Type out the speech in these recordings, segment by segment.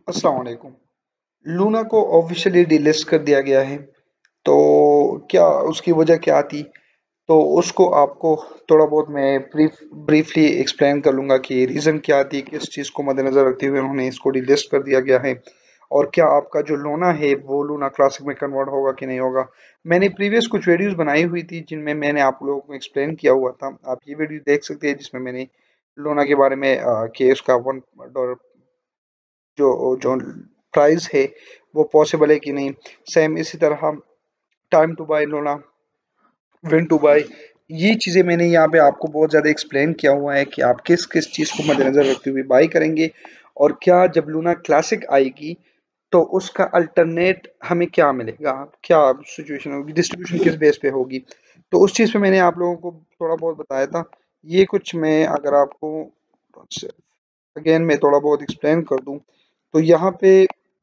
अस्सलाम वालेकुम। लूना को ऑफिशियली डिलिस्ट कर दिया गया है। तो क्या उसकी वजह क्या थी? तो उसको आपको थोड़ा बहुत मैं ब्रीफली एक्सप्लेन कर लूँगा कि रीज़न क्या थी, किस चीज़ को मद्देनज़र रखते हुए उन्होंने इसको डिलिस्ट कर दिया गया है और क्या आपका जो लूना है वो लूना क्लासिक में कन्वर्ट होगा कि नहीं होगा। मैंने प्रीवियस कुछ वीडियोज़ बनाई हुई थी जिनमें मैंने आप लोगों को एक्सप्लेन किया हुआ था। आप ये वीडियो देख सकते हैं जिसमें मैंने लूना के बारे में कि उसका $1 जो जो प्राइस है वो पॉसिबल है कि नहीं। सेम इसी तरह time to buy Luna, when to buy, ये चीज़ें मैंने यहाँ पे आपको बहुत ज़्यादा एक्सप्लेन किया हुआ है कि आप किस किस चीज़ को मद्देनज़र रखते हुए बाई करेंगे और क्या जब लूना क्लासिक आएगी तो उसका अल्टरनेट हमें क्या मिलेगा, क्या सिचुएशन होगी, डिस्ट्रीब्यूशन किस बेस पे होगी। तो उस चीज़ पे मैंने आप लोगों को थोड़ा बहुत बताया था। ये कुछ मैं अगर आपको अगेन मैं थोड़ा बहुत एक्सप्लेन कर दूं तो यहाँ पे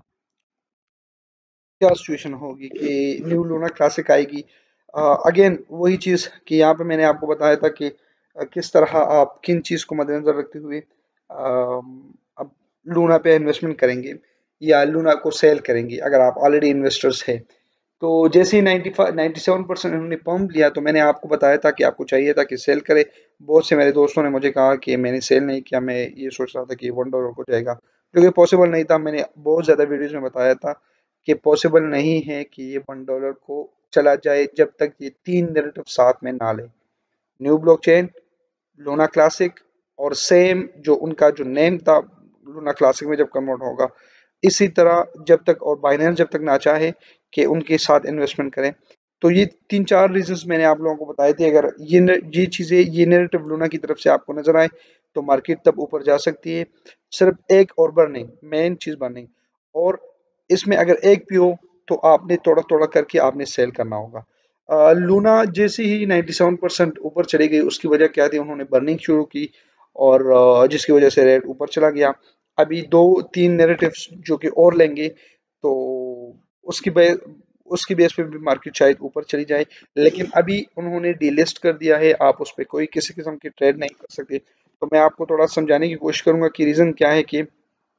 क्या सिचुएशन होगी कि न्यू लूना क्लासिक आएगी। अगेन वही चीज़ कि यहाँ पे मैंने आपको बताया था कि किस तरह आप किन चीज़ को मद्देनजर रखते हुए अब लूना पे इन्वेस्टमेंट करेंगे या लूना को सेल करेंगे अगर आप ऑलरेडी इन्वेस्टर्स हैं। तो जैसे ही 97% उन्होंने पंप लिया तो मैंने आपको बताया था कि आपको चाहिए था कि सेल करे। बहुत से मेरे दोस्तों ने मुझे कहा कि मैंने सेल नहीं किया, मैं ये सोच रहा था कि $1 को जाएगा, जो कि पॉसिबल नहीं था। मैंने बहुत ज़्यादा वीडियोज़ में बताया था कि पॉसिबल नहीं है कि ये $1 को चला जाए जब तक ये 3 नैरेटिव साथ में ना ले। न्यू ब्लॉकचेन, लूना क्लासिक और सेम जो उनका जो नेम था लूना क्लासिक में जब कन्वर्ट होगा। इसी तरह जब तक और बाइनेंस जब तक ना चाहे कि उनके साथ इन्वेस्टमेंट करें। तो ये 3-4 रीजंस मैंने आप लोगों को बताए थे। अगर ये चीज़ें ये नैरेटिव लूना की तरफ से आपको नजर आए तो मार्केट तब ऊपर जा सकती है। सिर्फ एक और बर्निंग मेन चीज़ बर्निंग, और इसमें अगर एक भी हो तो आपने थोड़ा थोड़ा करके आपने सेल करना होगा। लूना जैसे ही 97% ऊपर चली गई उसकी वजह क्या थी, उन्होंने बर्निंग शुरू की और जिसकी वजह से रेट ऊपर चला गया। अभी 2-3 नैरेटिव्स जो कि और लेंगे तो उसकी बे, उसकी बेस पे भी मार्केट शायद ऊपर चली जाए। लेकिन अभी उन्होंने डीलिस्ट कर दिया है, आप उस पर कोई किसी किस्म की ट्रेड नहीं कर सकते। तो मैं आपको थोड़ा समझाने की कोशिश करूंगा कि रीज़न क्या है कि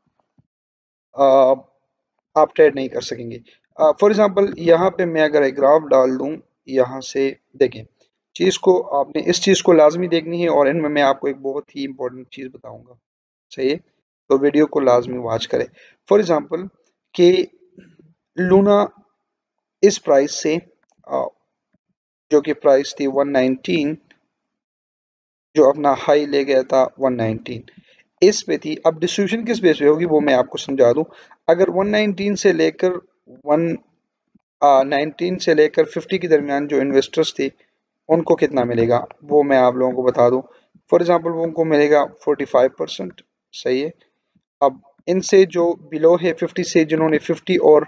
आप ट्रेड नहीं कर सकेंगे। फॉर एग्जांपल यहाँ पे मैं अगर एक ग्राफ डाल दूँ यहाँ से, देखें चीज़ को आपने इस चीज़ को लाजमी देखनी है और इनमें मैं आपको एक बहुत ही इंपॉर्टेंट चीज़ बताऊंगा। सही है, तो वीडियो को लाजमी वॉच करें। फॉर एग्जांपल कि लूना इस प्राइस से जो कि प्राइस थी 119, जो अपना हाई ले गया था 119 इस पे थी। अब डिस्ट्रीब्यूशन किस बेस पे होगी वो मैं आपको समझा दूं। अगर 119 से लेकर 19 से लेकर 50 के दरमियान जो इन्वेस्टर्स थे उनको कितना मिलेगा वो मैं आप लोगों को बता दूं। फॉर एग्जांपल वो उनको मिलेगा 45%। सही है। अब इनसे जो बिलो है 50 से, जिन्होंने 50 और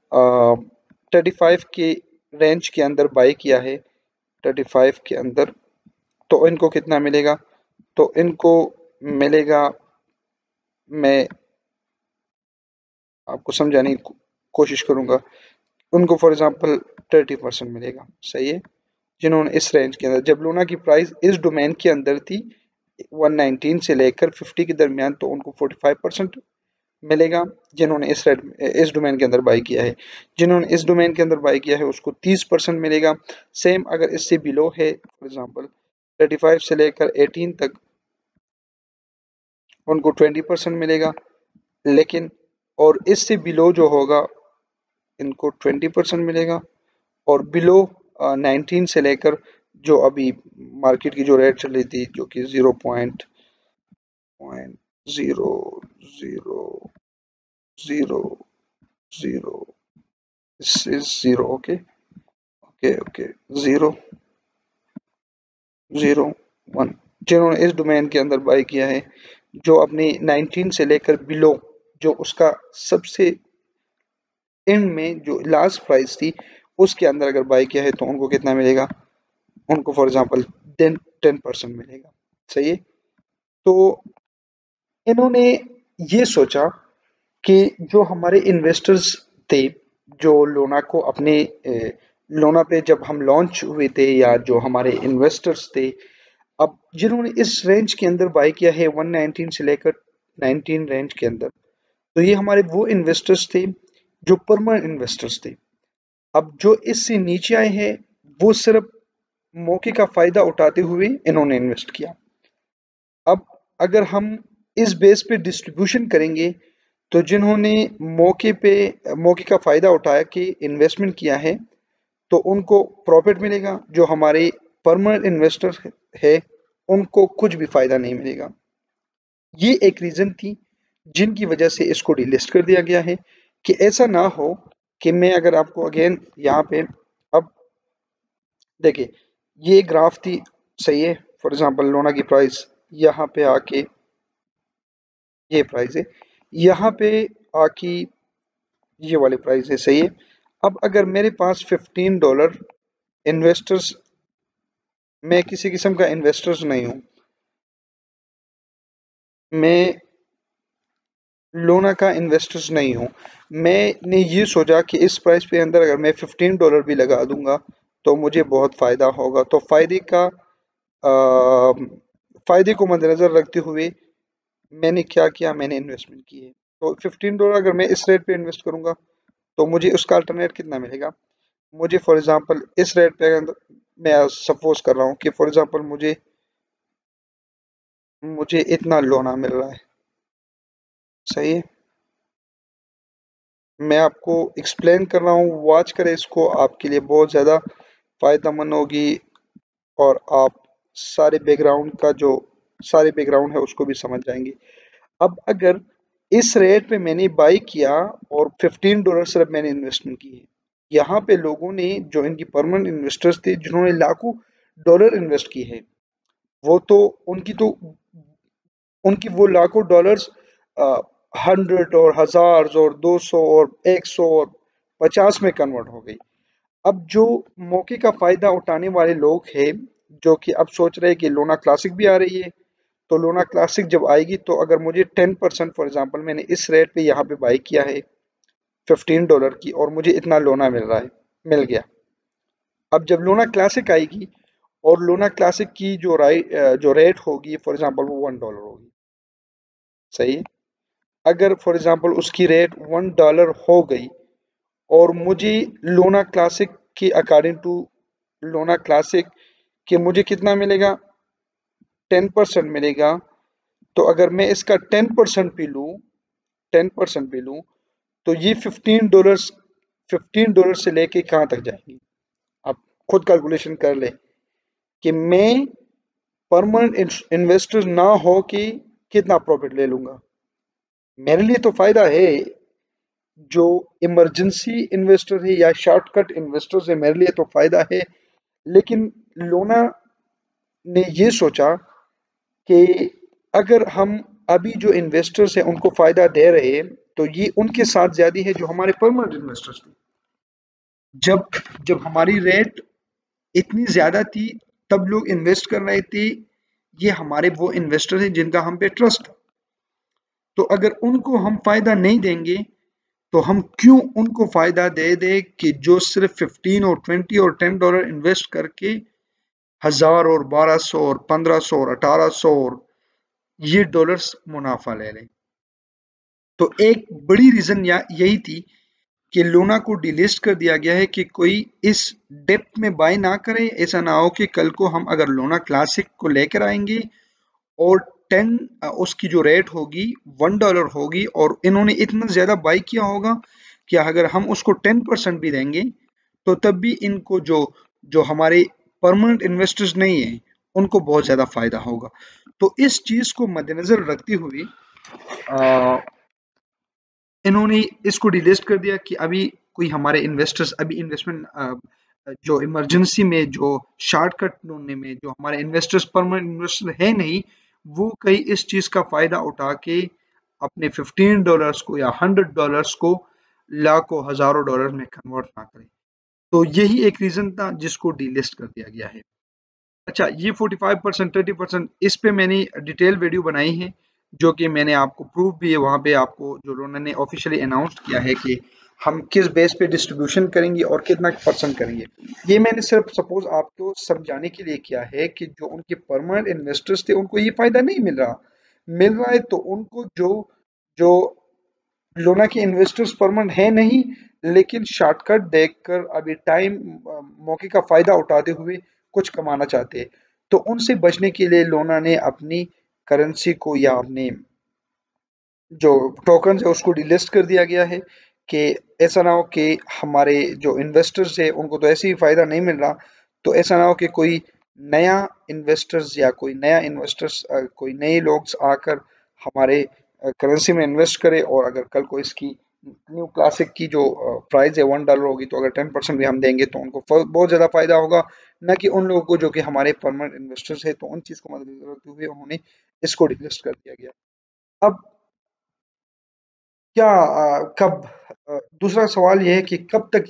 35 के रेंज के अंदर बाई किया है, 35 के अंदर, तो इनको कितना मिलेगा? तो इनको मिलेगा, मैं आपको समझाने की कोशिश करूंगा। उनको फॉर एग्जांपल 30% मिलेगा। सही है, जिन्होंने इस रेंज के अंदर, जब लूना की प्राइस इस डोमेन के अंदर थी 119 से लेकर 50 के दरमियान, तो उनको 45% मिलेगा। जिन्होंने इस डोमेन के अंदर बाई किया है, जिन्होंने इस डोमेन के अंदर बाई किया है उसको 30% मिलेगा। सेम अगर इससे बिलो है, फॉर एग्जांपल 35 से लेकर 18 तक, उनको 20% मिलेगा। लेकिन और इससे बिलो जो होगा इनको 20% मिलेगा। और बिलो 19 से लेकर जो अभी मार्केट की जो रेट चल रही थी जो कि 0.0000, this is 0, okay okay okay, 0.01, जिन्होंने इस डोमेन के अंदर बाई किया है, जो अपनी 19 से लेकर बिलो, जो उसका सबसे एंड में जो लास्ट प्राइस थी उसके अंदर अगर बाई किया है तो उनको कितना मिलेगा? उनको फॉर एग्जांपल 10% मिलेगा। सही है। तो इन्होंने ये सोचा कि जो हमारे इन्वेस्टर्स थे, जो लोना को अपने लोना पे जब हम लॉन्च हुए थे, या जो हमारे इन्वेस्टर्स थे, अब जिन्होंने इस रेंज के अंदर बाई किया है 119 से लेकर 19 रेंज के अंदर, तो ये हमारे वो इन्वेस्टर्स थे जो परमानेंट इन्वेस्टर्स थे। अब जो इससे नीचे आए हैं वो सिर्फ मौके का फायदा उठाते हुए इन्होंने इन्वेस्ट किया। अब अगर हम इस बेस पे डिस्ट्रीब्यूशन करेंगे तो जिन्होंने मौके का फायदा उठाया कि इन्वेस्टमेंट किया है तो उनको प्रॉफिट मिलेगा, जो हमारे परमानेंट इन्वेस्टर है उनको कुछ भी फायदा नहीं मिलेगा। ये एक रीजन थी जिनकी वजह से इसको डिलिस्ट कर दिया गया है कि ऐसा ना हो कि मैं अगर आपको अगेन यहाँ पे अब देखिए ये ग्राफ थी, सही है। फॉर एग्जांपल लोना की प्राइस यहाँ पे आके ये प्राइस है, यहाँ पे आके ये वाली प्राइस है, सही है। अब अगर मेरे पास $15 इन्वेस्टर्स, मैं किसी किस्म का इन्वेस्टर्स नहीं हूँ, मैं लोना का इन्वेस्टर्स नहीं हूँ, मैंने ये सोचा कि इस प्राइस पे अंदर अगर मैं $15 भी लगा दूंगा तो मुझे बहुत फ़ायदा होगा। तो फ़ायदे को मद्देनज़र रखते हुए मैंने क्या किया, मैंने इन्वेस्टमेंट की है। तो $15 अगर मैं इस रेट पे इन्वेस्ट करूंगा तो मुझे उसका अल्टरनेट कितना मिलेगा। मुझे फॉर एग्जांपल इस रेट पे अगर मैं सपोज कर रहा हूँ कि फॉर एग्जांपल मुझे मुझे इतना लोना मिल रहा है, सही है। मैं आपको एक्सप्लेन कर रहा हूँ, वॉच करें इसको, आपके लिए बहुत ज़्यादा फ़ायदेमंद होगी और आप सारे बैकग्राउंड है उसको भी समझ जाएंगे। अब अगर इस रेट पे मैंने बाई किया और $15 सिर्फ मैंने इन्वेस्टमेंट की है, यहाँ पे लोगों ने जो इनकी परमानेंट इन्वेस्टर्स थे जिन्होंने लाखों डॉलर इन्वेस्ट किए हैं, वो तो उनकी वो लाखों डॉलर्स 100 और 1000 और 200 और 100 और 50 में कन्वर्ट हो गई। अब जो मौके का फायदा उठाने वाले लोग हैं जो कि अब सोच रहे हैं कि लोना क्लासिक भी आ रही है, तो लोना क्लासिक जब आएगी तो अगर मुझे 10% फॉर एग्जांपल मैंने इस रेट पे यहाँ पे बाई किया है $15 की और मुझे इतना लोना मिल रहा है, मिल गया। अब जब लोना क्लासिक आएगी और लोना क्लासिक की जो रेट होगी फॉर एग्जांपल वो $1 होगी, सही है। अगर फॉर एग्जांपल उसकी रेट $1 हो गई और मुझे लोना क्लासिक के अकॉर्डिंग टू लोना क्लासिक कि मुझे कितना मिलेगा, 10% मिलेगा। तो अगर मैं इसका 10% भी लूँ तो ये $15 से लेके कहाँ तक जाएंगी, आप खुद कैलकुलेशन कर ले कि मैं परमानेंट इन्वेस्टर ना हो कि कितना प्रॉफिट ले लूंगा। मेरे लिए तो फायदा है, जो इमरजेंसी इन्वेस्टर है या शॉर्टकट इन्वेस्टर्स है मेरे लिए तो फायदा है। लेकिन लोना ने ये सोचा कि अगर हम अभी जो इन्वेस्टर्स हैं उनको फायदा दे रहे हैं तो ये उनके साथ ज्यादा है जो हमारे परमानेंट इन्वेस्टर्स थे। जब जब हमारी रेट इतनी ज्यादा थी तब लोग इन्वेस्ट कर रहे थे, ये हमारे वो इन्वेस्टर हैं जिनका हम पे ट्रस्ट। तो अगर उनको हम फायदा नहीं देंगे तो हम क्यों उनको फायदा दे दे कि जो सिर्फ 15 और 20 और $10 इन्वेस्ट करके 1000 और 1200 और 1500 और 1800 और ये डॉलर्स मुनाफा ले लें। तो एक बड़ी रीजन यही थी कि लूना को डिलिस्ट कर दिया गया है कि कोई इस डेप्थ में बाय ना करे। ऐसा ना हो कि कल को हम अगर लूना क्लासिक को लेकर आएंगे और 10 उसकी जो रेट होगी $1 होगी और इन्होंने इतना ज्यादा बाय किया होगा कि अगर हम उसको 10% भी देंगे तो तब भी इनको जो जो हमारे परमानेंट इन्वेस्टर्स नहीं है उनको बहुत ज्यादा फायदा होगा। तो इस चीज को मद्देनजर रखते हुए इन्होंने इसको डिलिस्ट कर दिया कि अभी कोई हमारे इन्वेस्टर्स अभी इन्वेस्टमेंट जो इमरजेंसी में जो शॉर्टकट ढूंढने में जो हमारे इन्वेस्टर्स परमानेंट इन्वेस्टर है नहीं, वो कहीं इस चीज का फायदा उठा के अपने $15 को या $100 को लाखों हजारों डॉलर में कन्वर्ट ना करें। तो यही एक रीजन था जिसको डिलिस्ट कर दिया गया है। अच्छा, ये 45% 30% इस पे मैंने डिटेल वीडियो बनाई है जो कि मैंने आपको प्रूफ भी है वहाँ पे, आपको जो उन्होंने ऑफिशियली अनाउंस किया है कि हम किस बेस पे डिस्ट्रीब्यूशन करेंगे और कितना परसेंट करेंगे। ये मैंने सिर्फ सपोज आपको समझाने के लिए किया है कि जो उनके परमानेंट इन्वेस्टर्स थे उनको ये फायदा नहीं मिल रहा है तो उनको जो जो लोना के इन्वेस्टर्स परमानेंट है नहीं, लेकिन शॉर्टकट देखकर अभी टाइम मौके का फायदा उठाते हुए कुछ कमाना चाहते हैं। तो उनसे बचने के लिए लोना ने अपनी करेंसी को या अपने जो टोकन है उसको डिलिस्ट कर दिया गया है कि ऐसा ना हो कि हमारे जो इन्वेस्टर्स है उनको तो ऐसे ही फायदा नहीं मिल रहा, तो ऐसा ना हो कि कोई नया इन्वेस्टर्स या कोई नया इन्वेस्टर्स कोई नए लोग आकर हमारे करेंसी में इन्वेस्ट करे, और अगर कल को इसकी न्यू क्लासिक की जो प्राइस है $1 होगी, तो अगर 10% भी हम देंगे तो उनको बहुत ज़्यादा फायदा होगा, न कि उन लोगों को जो कि हमारे परमानेंट इन्वेस्टर्स है। तो उन चीज़ को मद्देनजर रखते हुए उन्होंने इसको डिलिस्ट कर दिया गया। अब क्या कब दूसरा सवाल ये है कि कब तक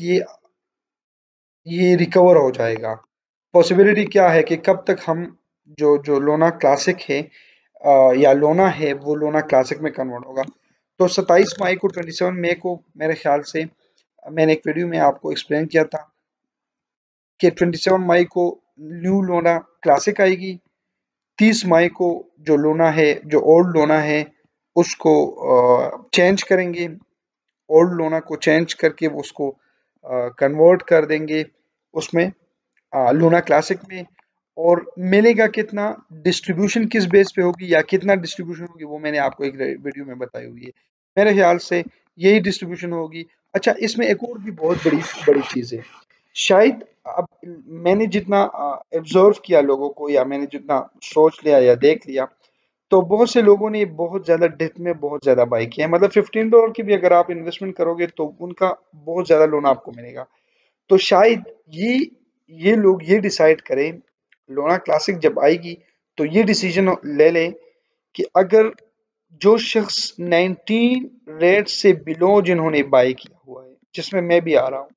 ये रिकवर हो जाएगा? पॉसिबिलिटी क्या है कि कब तक हम जो जो लोना क्लासिक है या लोना है वो लोना क्लासिक में कन्वर्ट होगा? तो 27 मई को 27 मई को मेरे ख्याल से मैंने एक वीडियो में आपको एक्सप्लेन किया था कि 27 मई को न्यू लोना क्लासिक आएगी। 30 मई को जो लोना है, जो ओल्ड लोना है, उसको चेंज करेंगे। ओल्ड लोना को चेंज करके वो उसको कन्वर्ट कर देंगे उसमें लूना क्लासिक में। और मिलेगा कितना, डिस्ट्रीब्यूशन किस बेस पे होगी या कितना डिस्ट्रीब्यूशन होगी, वो मैंने आपको एक वीडियो में बताई हुई है। मेरे ख्याल से यही डिस्ट्रीब्यूशन होगी। अच्छा, इसमें एक और भी बहुत बड़ी बड़ी चीज़ है। शायद अब मैंने जितना ऑब्जर्व किया लोगों को, या मैंने जितना सोच लिया या देख लिया, तो बहुत से लोगों ने बहुत ज़्यादा डेप्थ में बहुत ज़्यादा बाई किया है। मतलब $15 की भी अगर आप इन्वेस्टमेंट करोगे तो उनका बहुत ज़्यादा लोन आपको मिलेगा। तो शायद ये ये लोग ये डिसाइड करें, लोना क्लासिक जब आएगी तो ये डिसीजन ले लें कि अगर जो शख्स 19 रेट से बिलो जिन्होंने बाई किया हुआ है, जिसमें मैं भी आ रहा हूँ,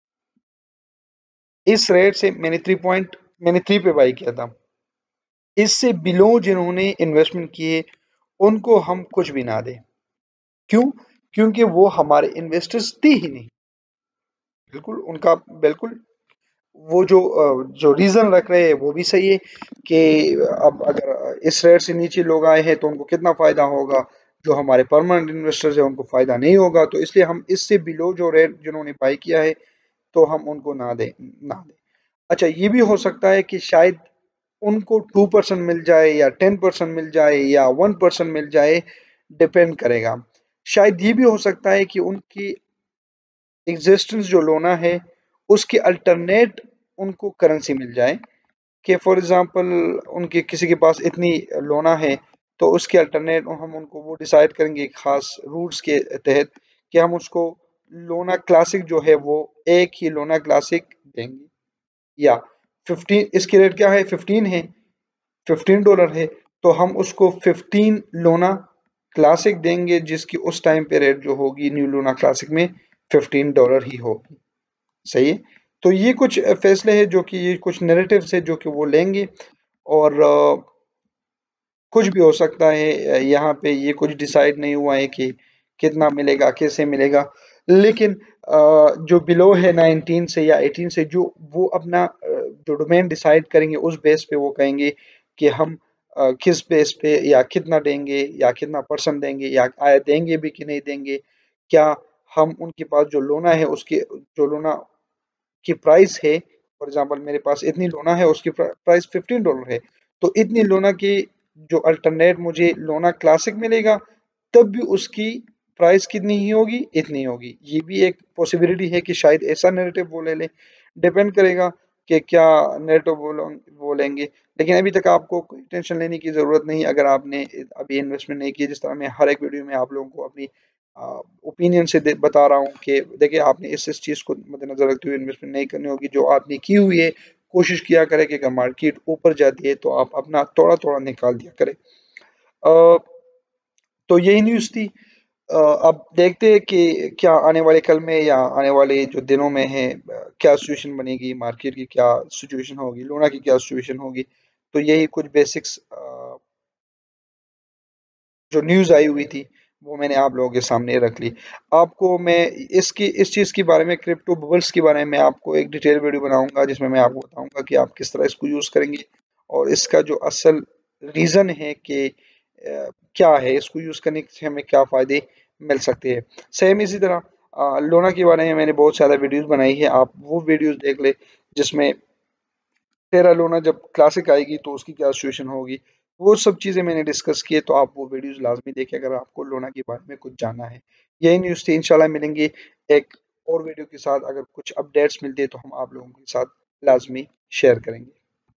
इस रेट से मैंने 3 पे बाई किया था, इससे बिलो जिन्होंने इन्वेस्टमेंट किए उनको हम कुछ भी ना दें। क्यों? क्योंकि वो हमारे इन्वेस्टर्स थे ही नहीं। बिल्कुल उनका बिल्कुल वो जो रीज़न रख रहे हैं वो भी सही है कि अब अगर इस रेट से नीचे लोग आए हैं तो उनको कितना फ़ायदा होगा, जो हमारे परमानेंट इन्वेस्टर्स हैं उनको फ़ायदा नहीं होगा, तो इसलिए हम इससे बिलो जो रेट जिन्होंने बाई किया है तो हम उनको ना दें। अच्छा, ये भी हो सकता है कि शायद उनको 2% मिल जाए या 10% मिल जाए या 1% मिल जाए, डिपेंड करेगा। शायद ये भी हो सकता है कि उनकी एग्जिस्टेंस जो लोना है उसके अल्टरनेट उनको करेंसी मिल जाए, कि फॉर एग्जांपल उनके किसी के पास इतनी लोना है, तो उसके अल्टरनेट हम उनको वो डिसाइड करेंगे खास रूल्स के तहत कि हम उसको लोना क्लासिक जो है वो एक ही लोना क्लासिक देंगे, या 15 इसकी रेट क्या है, 15 है, $15 है, तो हम उसको 15 लोना क्लासिक देंगे, जिसकी उस टाइम पे रेट जो होगी न्यू लोना क्लासिक में $15 ही होगी। सही है। तो ये कुछ फैसले हैं जो कि ये कुछ नैरेटिव्स है जो कि वो लेंगे, और कुछ भी हो सकता है। यहाँ पे ये कुछ डिसाइड नहीं हुआ है कि कितना मिलेगा, कैसे मिलेगा, लेकिन जो बिलो है 19 से या 18 से, जो वो अपना जो डोमेन डिसाइड करेंगे उस बेस पे वो कहेंगे कि हम किस बेस पे या कितना देंगे या कितना परसेंट देंगे, या आया देंगे भी कि नहीं देंगे। क्या हम उनके पास जो लोना है उसकी जो लोना की प्राइस है, फॉर एग्जांपल मेरे पास इतनी लोना है उसकी प्राइस $15 है, तो इतनी लोना की जो अल्टरनेट मुझे लोना क्लासिक मिलेगा, तब भी उसकी प्राइस कितनी ही होगी, इतनी होगी। ये भी एक पॉसिबिलिटी है कि शायद ऐसा नैरेटिव वो ले लें, डिपेंड करेगा कि क्या नैरेटिव वो लेंगे। लेकिन अभी तक आपको कोई टेंशन लेने की ज़रूरत नहीं अगर आपने अभी इन्वेस्टमेंट नहीं की। जिस तरह मैं हर एक वीडियो में आप लोगों को अपनी ओपिनियन से बता रहा हूँ कि देखिए आपने इस चीज़ को मद्देनजर रखते हुए इन्वेस्टमेंट नहीं करनी होगी, जो आपने की हुई है कोशिश किया करें कि अगर मार्केट ऊपर जाती है तो आप अपना थोड़ा थोड़ा निकाल दिया करें। अ, तो यही न्यूज़ थी। अब देखते हैं कि क्या आने वाले कल में या आने वाले जो दिनों में है क्या सिचुएशन बनेगी, मार्केट की क्या सिचुएशन होगी, लोना की क्या सिचुएशन होगी। तो यही कुछ बेसिक्स जो न्यूज़ आई हुई थी वो मैंने आप लोगों के सामने रख ली। आपको मैं इस चीज़ के बारे में, क्रिप्टो बबल्स के बारे में आपको एक डिटेल वीडियो बनाऊंगा जिसमें मैं आपको बताऊंगा कि आप किस तरह इसको यूज़ करेंगे, और इसका जो असल रीज़न है कि क्या है इसको यूज़ करने से हमें क्या फ़ायदे मिल सकती है। सेम इसी तरह लोना के बारे में मैंने बहुत ज़्यादा वीडियोस बनाई है, आप वो वीडियोस देख ले जिसमें टेरा लोना जब क्लासिक आएगी तो उसकी क्या सिचुएशन होगी, वो सब चीज़ें मैंने डिस्कस की है, तो आप वो वीडियोस लाजमी देखें अगर आपको लोना के बारे में कुछ जानना है। यही न्यूज़ थी, इंशाल्लाह मिलेंगे एक और वीडियो के साथ। अगर कुछ अपडेट्स मिलती है तो हम आप लोगों के साथ लाजमी शेयर करेंगे।